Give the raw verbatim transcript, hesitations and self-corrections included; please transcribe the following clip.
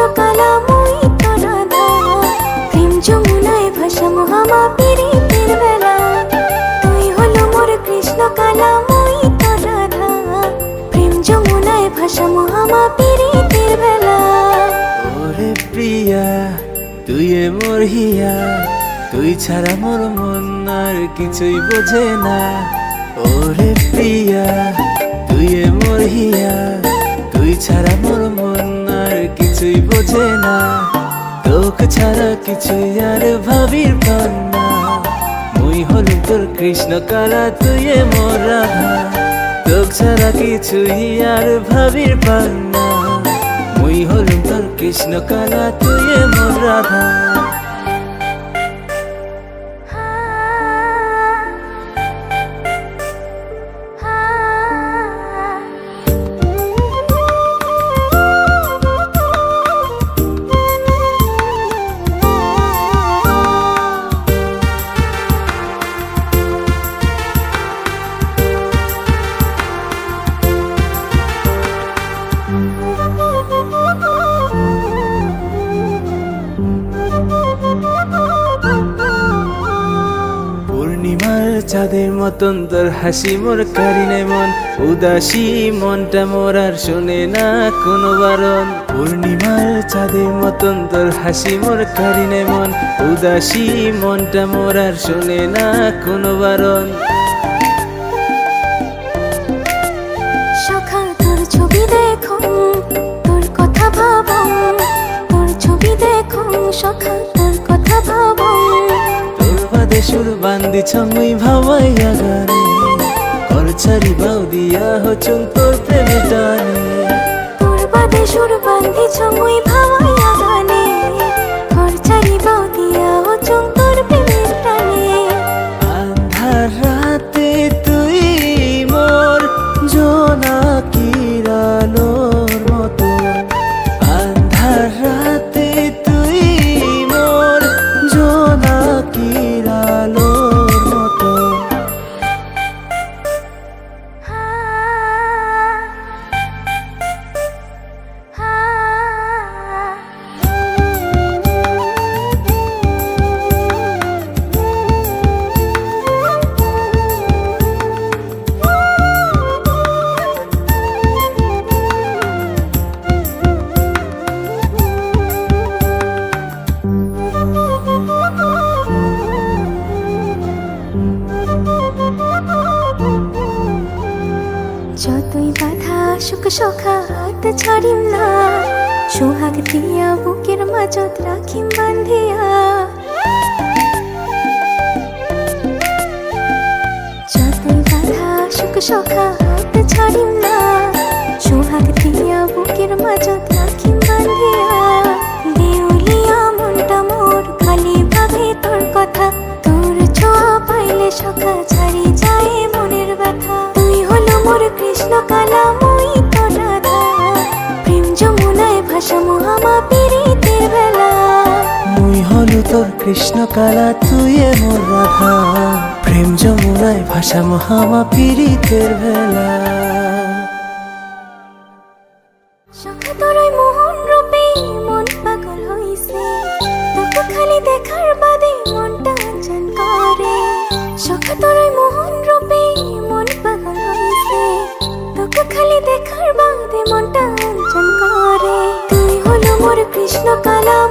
কালা মুই তো রাধা প্রেম যমুনায় ভাসামো হামা পিরিতের বেলা তুই হলো মোর কৃষ্ণ কালা মুই তো রাধা প্রেম যমুনায় ভাসামো হামা পিরিতের বেলা ওরে প্রিয়া তুই মোর হিয়া তুই ছাড়া মোর মন আর কিছুই বোঝে না ওরে প্রিয়া তুই মোর হিয়া তুই ছাড়া মোর মন আর কিছুই বোঝে না তোকে ছাড়া কিছুই আর ভাবির পান্না মুই হলুম তোর কৃষ্ণ কালা তুই মোর রাধা তোকে ছাড়া কিছুই আর ভাবির পান্না মুই হলুম তোর কৃষ্ণ কালা তুই মোর রাধা চাঁদের মতন তোর হাসি মোর কারিনে মন উদাসী মনটা মোর আর শোনে না কোনো বারণ পূর্ণিমার চাঁদের মতন তোর হাসি মোর কারিনে মন উদাসী মনটা মোর আর শোনে না কোনো বারণ সখা তোর ছবি দেখো তোর কথা ভাবো তোর ছবি দেখো সখা তোর কথা ভাবো সুর বান্দিছ মুই ভাবাইয়া গানে ঘর ছাড়ি বাউ দিয়া হচুন তোর প্রেমে টানে তোর বাদে সুর বান্দিছ মুই ভাবাইয়া গানে ঘর ছাড়ি বাউ দিয়া হচুন তোর প্রেমে টানে আন্ধার রাতে তুই মোর জোনাকির আলোর মতো আন্ধার রাতে তুই মোর জোনাকির আলোর মতো যতই বাধা সুখ সখা হাত ছাড়িম না সোহাগ দিয়া বুকের মাঝত রাখিম বান্ধিয়া যতই বাধা সুখ সখা হাত ছাড়িম না সোহাগ দিয়া বুকের মাঝত রাখিম বান্ধিয়া দেউলিয়া মনটা মোর খালি ভাবে তোর কথা তোর ছোঁয়া পাইলে সখা ছাড়ি যায় মনের ব্যথা তুই হলো মোর কৃষ্ণ কালা মুই তো রাধা প্রেম যমুনায় ভাসামো হামা পিরিতের বেলা মুই হলু তোর কৃষ্ণ কালা তুই মোর রাধা প্রেম যমুনায় ভাসামো হামা পিরিতের বেলা সখা তোর মোহন রূপে মন পাগল হইছে তোকে খালি দেখার বাদে মনটা আঞ্চন করে সখা তোর মোহন রূপে মন পাগল হইছে তোকে খালি দেখার বাদে মনটা আঞ্চন করে তুই হলো মোর কৃষ্ণ কালা